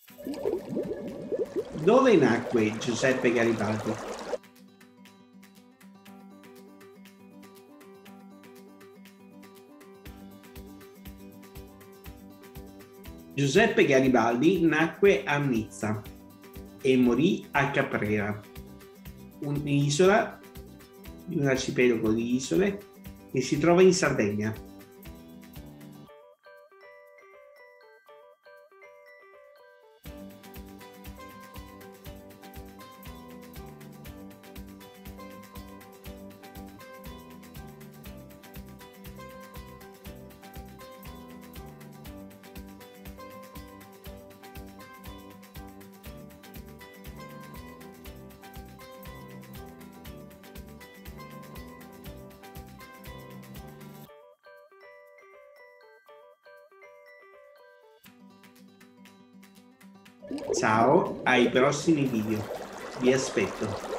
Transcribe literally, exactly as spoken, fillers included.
Dove nacque Giuseppe Garibaldi? Giuseppe Garibaldi nacque a Nizza e morì a Caprera, un'isola di un arcipelago di isole che si trova in Sardegna. Ciao, ai prossimi video. Vi aspetto.